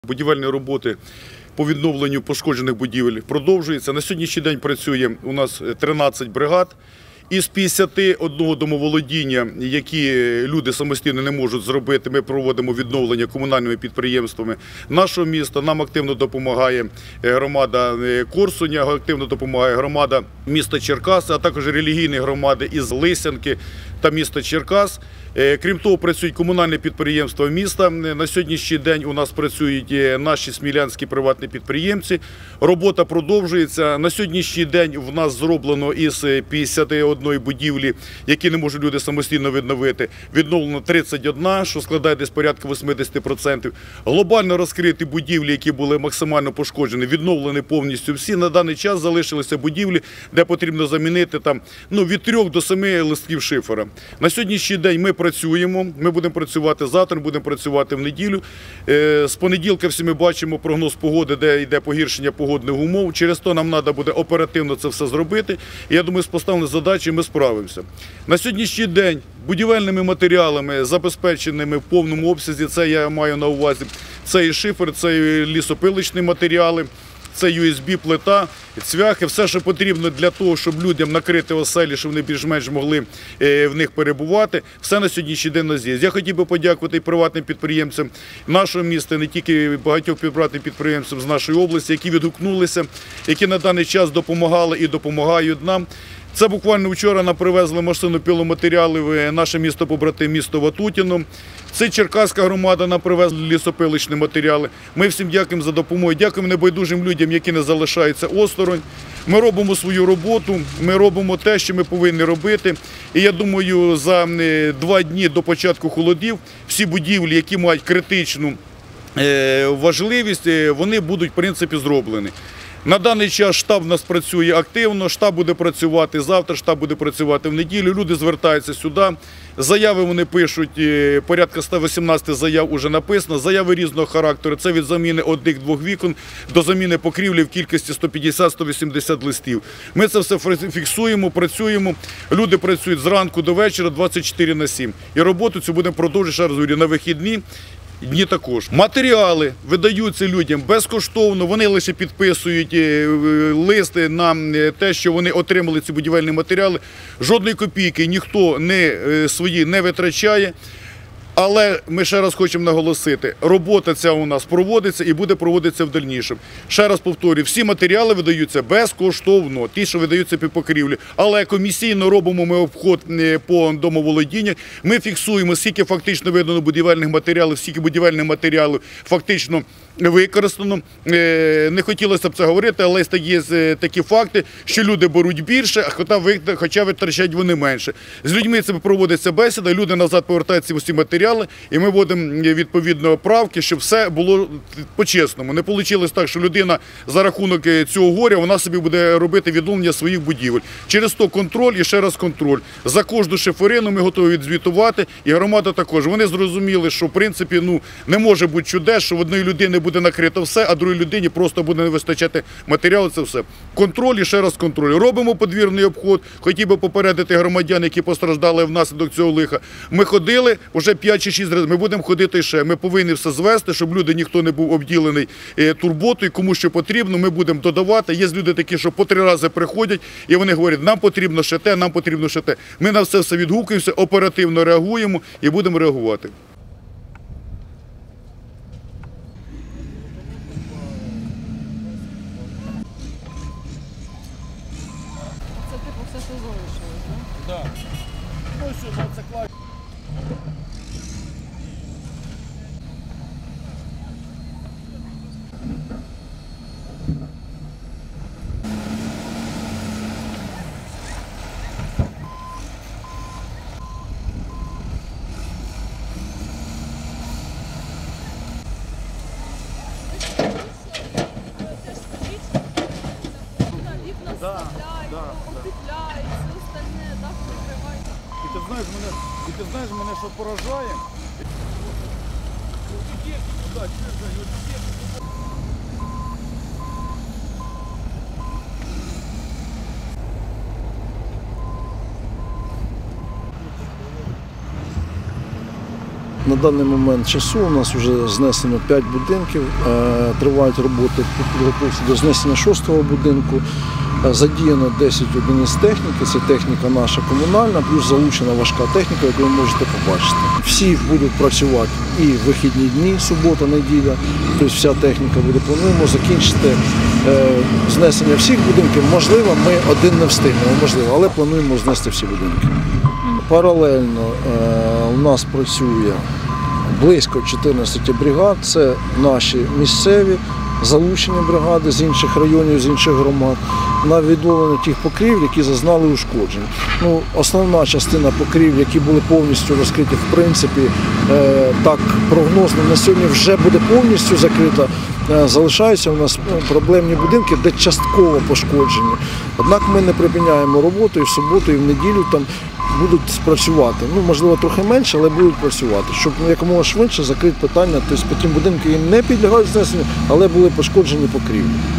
Будівельні роботи по відновленню пошкоджених будівель продовжуються. На сьогоднішній день працює у нас 13 бригад. Із 51 домоволодіння, які люди самостійно не можуть зробити, ми проводимо відновлення комунальними підприємствами нашого міста. Нам активно допомагає громада Корсуня, активно допомагає громада міста Черкаси, а також релігійні громади із Лисянки та міста Черкас. Крім того, працюють комунальні підприємства міста. На сьогоднішній день у нас працюють наші смілянські приватні підприємці. Робота продовжується. На сьогоднішній день в нас зроблено із 51 будівлі, які не можуть люди самостійно відновити, відновлено 31, що складає десь порядка 80%. Глобально розкриті будівлі, які були максимально пошкоджені, відновлені повністю всі. На даний час залишилися будівлі, де потрібно замінити від 3 до 7 листків шифера. На сьогоднішній день ми працюємо, ми будемо працювати завтра, будемо працювати в неділю. З понеділка всі ми бачимо прогноз погоди, де йде погіршення погодних умов. Через то нам треба буде оперативно це все зробити. І я думаю, з поставленою задачею ми справимося. На сьогоднішній день будівельними матеріалами, забезпеченими в повному обсязі, це я маю на увазі, це і шифер, це і лісопилочні матеріали, це USB-плита, цвяхи, все, що потрібно для того, щоб людям накрити оселі, щоб вони більш-менш могли в них перебувати, все на сьогоднішній день у нас є. Я хотів би подякувати і приватним підприємцям нашого міста, не тільки багатьох приватних підприємців з нашої області, які відгукнулися, які на даний час допомагали і допомагають нам. Це буквально вчора нам привезли машину піломатеріалів в наше місто-побратим, місто Ватутіно. Це Черкаська громада нам привезла лісопилочні матеріали. Ми всім дякуємо за допомогу. Дякуємо небайдужим людям, які не залишаються осторонь. Ми робимо свою роботу, ми робимо те, що ми повинні робити. І я думаю, за 2 дні до початку холодів всі будівлі, які мають критичну важливість, вони будуть, в принципі, зроблені. На даний час штаб у нас працює активно, штаб буде працювати завтра, штаб буде працювати в неділю. Люди звертаються сюди, заяви вони пишуть, порядка 118 заяв вже написано, заяви різного характеру. Це від заміни 1-2 вікон до заміни покрівлі в кількості 150-180 листів. Ми це все фіксуємо, працюємо. Люди працюють зранку до вечора 24/7. І роботу цю будемо продовжувати, ще раз говорю, на вихідні. Дні також. Матеріали видаються людям безкоштовно, вони лише підписують листи на те, що вони отримали ці будівельні матеріали. Жодної копійки ніхто свої не витрачає. Але ми ще раз хочемо наголосити, робота ця у нас проводиться і буде проводитися в дальнішому. Ще раз повторюю, всі матеріали видаються безкоштовно, ті, що видаються під покрівлі. Але комісійно робимо ми обход по домоволодінню, ми фіксуємо, скільки фактично видано будівельних матеріалів, скільки будівельних матеріалів фактично використано. Не хотілося б це говорити, але є такі факти, що люди беруть більше, хоча витрачають вони менше. З людьми це проводиться бесіда, люди назад повертаються усі матеріали, і ми вводимо відповідно правки, щоб все було по-чесному. Не вийшло так, що людина за рахунок цього горя, вона собі буде робити відновлення своїх будівель. Через то контроль і ще раз контроль. За кожну шиферину ми готові відзвітувати, і громада також. Вони зрозуміли, що в принципі не може бути чудес, що в одної людини буде накрито все, а другій людині просто буде не вистачати матеріалу, це все. Контроль і ще раз контроль. Робимо подвірний обход, хотів би попередити громадян, які постраждали внаслідок цього лиха. Ми ходили вже 5 чи 6 разів, ми будемо ходити ще. Ми повинні все звести, щоб люди, ніхто не був обділений турботою, кому що потрібно, ми будемо додавати. Є люди такі, що по 3 рази приходять, і вони говорять, нам потрібно ще те, нам потрібно ще те. Ми на все відгукуємося, оперативно реагуємо і будемо реагувати. Це типу все, що залишилось, так? Так. Ну що, це класно. Вікна вставляють, утепляють, все остальне, дах прикривають. І ти знаєш мене, що поражає? На даний момент часу у нас вже знесено 5 будинків, тривають роботи по підготовці до знесення 6-го будинку. Задіяно 10 одиниць техніки, це техніка наша комунальна, плюс залучена важка техніка, яку ви можете побачити. Всі будуть працювати і в вихідні дні, субота, неділя, тобто вся техніка буде. Плануємо закінчити знесення всіх будинків. Можливо, ми один не встигнемо, можливо, але плануємо знести всі будинки. Паралельно у нас працює близько 14 бригад, це наші місцеві, залучені бригади з інших районів, з інших громад, на відновлення тих покрівель, які зазнали ушкоджень. Основна частина покрівель, які були повністю розкриті, в принципі, так прогнозно, на сьогодні вже буде повністю закрита. Залишаються у нас проблемні будинки, де частково пошкоджені. Однак ми не припиняємо роботу і в суботу, і в неділю там будуть спрацювати. Можливо, трохи менше, але будуть працювати, щоб якомога швидше закрити питання. Тобто по тим будинкам їм не підлягають знесенню, але були пошкоджені покрівлі.